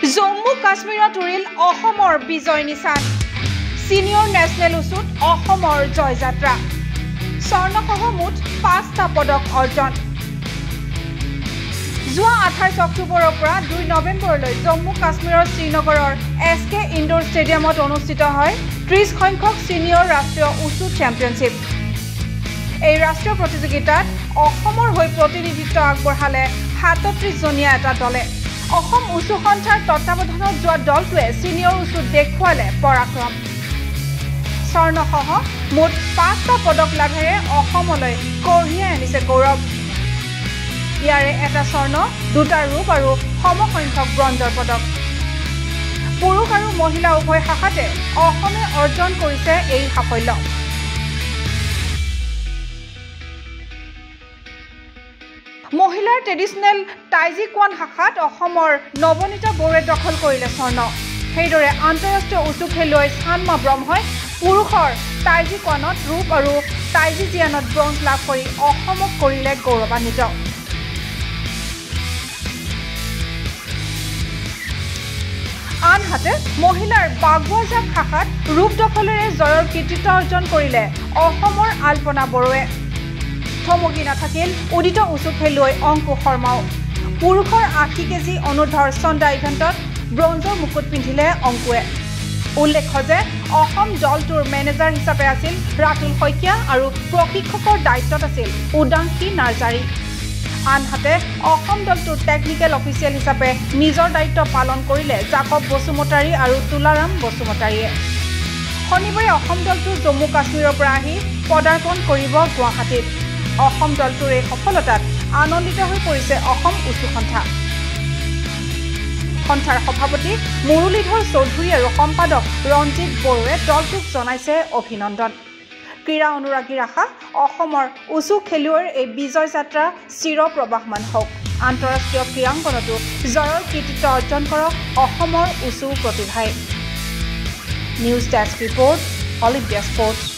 জম্মু কাশ্মীৰত উৰিল অসমৰ বিজয় নিশান senior national উচুত অসমৰ জয়যাত্ৰা স্বৰ্ণসহ মুঠ 5টা পদক অৰ্জন যোৱা 28 অক্টোবৰৰ পৰা 2 নৱেম্বৰলৈ জম্মু কাশ্মীৰৰ শ্ৰীনগৰৰ SK ইনডোৰ ষ্টেডিয়ামত অনুষ্ঠিত হয় 30 সংখ্যক সিনিয়ৰ ৰাষ্ট্ৰীয় উচু চেম্পিয়নশ্বিপ এই ৰাষ্ট্ৰীয় প্ৰতিযোগিতাত অসমৰ হৈ প্ৰতিনিধিত্ব আগবঢ়ালে 37 জনীয়া এটা দলে অসম উচু সন্থাৰ তত্ত্বাৱধানত যোৱা দলটোৱে সিনিয়ৰ উচুত দেখুৱালে পৰাক্ৰম স্বৰ্ণসহ মুঠ 5টা পদক লাভেৰে অসমলৈ কঢ়িয়াই আনিছে গৌৰৱ ইয়াৰে এটা স্বৰ্ণ 2টা ৰূপ আৰু সমসংখ্যক ব্ৰঞ্জৰ পদক পুৰুষ আৰু মহিলা উভয় শাখাতে অসমে অৰ্জন কৰিছে এই সাফল্য মহিলাৰ ট্ৰেডিশনেল টাইজিকোৱান শাখাত অসমৰ নৱনীতা বৰুৱে দখল কৰিলে স্বৰ্ণ সেইদৰে আন্তঃৰাষ্ট্ৰীয় উচু খেলুৱৈ স্থানমা ব্ৰহ্মই পুৰুষৰ টাইজিকোৱানত ৰূপ আৰু টাইজিজিয়ানত ব্ৰঞ্জ লাভ কৰি অসমক কৰিলে গৌৰৱান্বিত আনহাতে মহিলাৰ বাগৱাজাক শাখাত ৰূপ দখলেৰে জয়ৰ কৃতিত্ব অৰ্জন কৰিলে অসমৰ আলপনা বৰুৱে থমকি নাথাকিল উদিত উচু খেলুৱৈ অংকু শৰ্মাও পুৰুষৰ 80 কেজি অনুৰ্ধৰ চন্দা ইভেণ্টত ব্ৰঞ্জৰ মুকুট পিন্ধিলে অংকুৱে উল্লেখ্য যে অসম দলটোৰ মেনেজাৰ হিচাপে আছিল ৰাতুল শইকীয়া আৰু প্ৰশিক্ষকৰ দায়িত্বত আছিল উদাংশী নাৰ্জাৰী আনহাতে অসম দলটোৰ টেকনিকেল অফিচিয়েল হিচাপে নিজৰ দায়িত্ব পালন কৰিলে জাকব বসুমতাৰী আৰু তুলাৰাম বসুমতাৰীয়ে শনিবাৰে অসম দলটো জম্মু কাশ্মীৰৰ পৰা আহি পদাৰ্পণ কৰিব গুৱাহাটীত অসম দলটোৰ এই সফলতাত আনন্দিত হৈ পৰিছে অসম উচু সন্থাৰ সভাপতি মুৰুলীধৰ চৌধুৰী আৰু সম্পাদক ৰঞ্জিত বৰুৱে দলটোক জনাইছে অভিনন্দন ক্ৰীড়া অনুৰাগীৰ আশা অসমৰ উচু খেলুৱৈৰ এই বিজয় যাত্ৰা চিৰ প্ৰবাহমান হওক আন্তঃৰাষ্ট্ৰীয় ক্ৰীড়াংগনতো জয়ৰ কৃতিত্ব অৰ্জন কৰক অসমৰ উচু প্ৰতিভাই news desk report all India sports